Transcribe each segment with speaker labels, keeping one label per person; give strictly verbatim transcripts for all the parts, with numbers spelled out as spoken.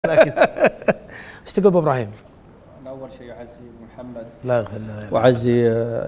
Speaker 1: لكن ايش تقول ابو ابراهيم؟
Speaker 2: أنا أول شيء أعزي محمد
Speaker 1: لا يغفر له
Speaker 2: وأعزي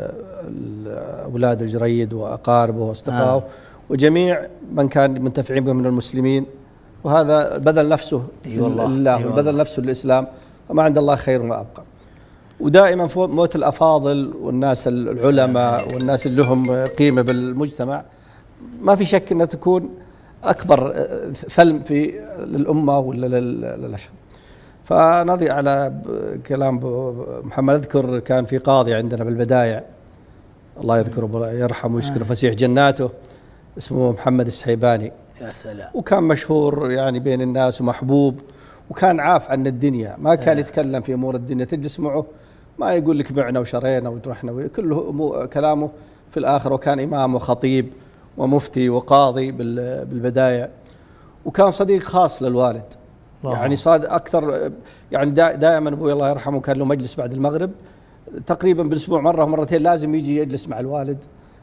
Speaker 2: أولاد الجريد وأقاربه وأصدقائه آه. وجميع من كان منتفعين به من المسلمين، وهذا بذل نفسه لله وبذل نفسه للإسلام، وما عند الله خير ما أبقى. ودائما موت الأفاضل والناس العلماء والناس اللي لهم قيمة بالمجتمع ما في شك أنها تكون أكبر ثلم في للأمة ولا للأشخاص. فنضي على كلام محمد، أذكر كان في قاضي عندنا بالبدايع الله يذكره يرحمه ويشكره فسيح جناته، اسمه محمد السحيباني.
Speaker 1: يا سلام.
Speaker 2: وكان مشهور يعني بين الناس ومحبوب، وكان عاف عن الدنيا، ما كان يتكلم في أمور الدنيا، تجلس معه ما يقول لك بعنا وشرينا ورحنا، كله كلامه في الآخر. وكان إمام وخطيب ومفتي وقاضي بالبدايع، وكان صديق خاص للوالد. الله. يعني صاد أكثر، يعني دائما أبوي الله يرحمه كان له مجلس بعد المغرب تقريبا بالأسبوع مرة ومرتين، لازم يجي يجلس مع الوالد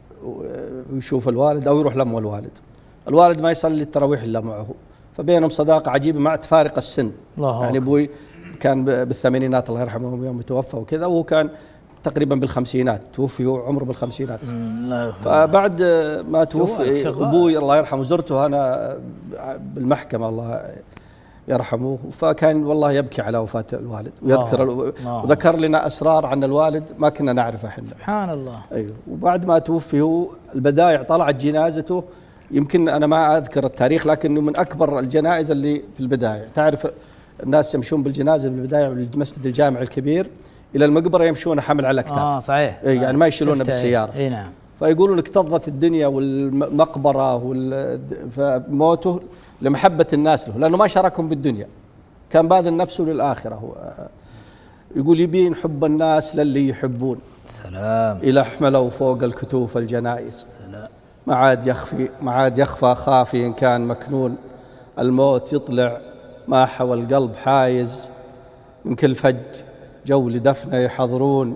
Speaker 2: ويشوف الوالد أو يروح لأم الوالد. الوالد ما يصلي التراويح إلا معه، فبينهم صداقة عجيبة مع تفارق السن.
Speaker 1: الله.
Speaker 2: يعني أبوي كان بالثمانينات الله يرحمه يوم توفى وكذا، وهو كان تقريبا بالخمسينات، توفي وعمره بالخمسينات. فبعد ما توفي أبوي الله يرحمه زرته أنا بالمحكمة الله يرحمه، فكان والله يبكي على وفاة الوالد ويذكر الله. وذكر لنا أسرار عن الوالد ما كنا نعرفها احنا.
Speaker 1: سبحان الله.
Speaker 2: أيوه. وبعد ما توفي هو البدايع طلعت جنازته، يمكن أنا ما أذكر التاريخ لكنه من أكبر الجنائز اللي في البدايع. تعرف الناس يمشون بالجنازة بالبداية بالمسجد الجامع الكبير إلى المقبرة يمشون حمل على الأكتاف.
Speaker 1: آه صحيح.
Speaker 2: أي يعني ما يشيلونه بالسيارة.
Speaker 1: اي نعم.
Speaker 2: فيقولون اكتظت الدنيا والمقبرة وال... فموته لمحبة الناس له، لأنه ما شاركهم بالدنيا، كان باذل نفسه للآخرة. يقول يبين حب الناس للي يحبون.
Speaker 1: سلام.
Speaker 2: إلى حملوا فوق الكتوف الجنائز.
Speaker 1: سلام.
Speaker 2: ما عاد يخفي ما عاد يخفى خافي إن كان مكنون، الموت يطلع ما حوى القلب حايز، من كل فج جو لدفنه يحضرون،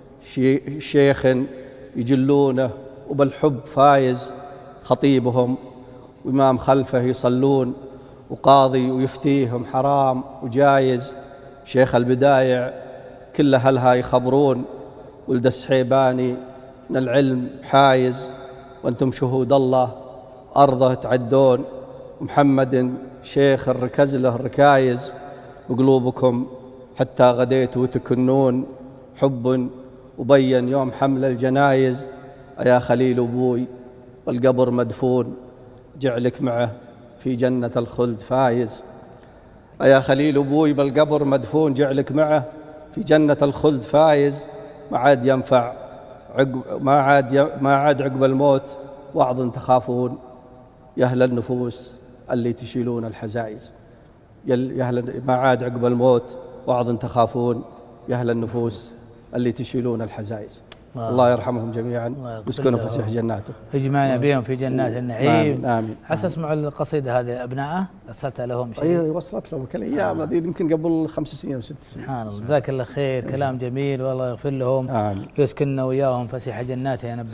Speaker 2: شي شيخ يجلونه وبالحب فايز، خطيبهم وإمام خلفه يصلون، وقاضي ويفتيهم حرام وجايز، شيخ البدايع كل أهلها يخبرون، ولد السحيباني من العلم حايز، وأنتم شهود الله أرضه تعدون، محمد شيخ الركز له الركايز، وقلوبكم حتى غديتوا تكنون، حب وبين يوم حمل الجنايز، يا خليل أبوي والقبر مدفون، جعلك معه في جنة الخلد فايز. يا خليل أبوي بالقبر مدفون، جعلك معه في جنة الخلد فايز، ما عاد ينفع عقب ما عاد ما عاد عقب الموت وعظ تخافون، يا أهل النفوس اللي تشيلون الحزائز. يا أهل ما عاد عقب الموت وعظ تخافون، يا أهل النفوس اللي تشيلون الحزائز. الله, الله يرحمهم جميعا ويسكنوا فسيح جناته،
Speaker 1: يجمعنا بهم في جنات النعيم.
Speaker 2: آمين آمين.
Speaker 1: حس اسمعوا القصيدة هذه أبنائه وصلتها لهم شيء؟
Speaker 2: أي وصلت لهم الأيام هذه يمكن قبل خمس سنين أو ست سنين.
Speaker 1: سبحان الله. جزاك الله خير، كلام جميل والله يغفر لهم.
Speaker 2: آمين.
Speaker 1: يسكننا وياهم فسيح جناته يا نبي.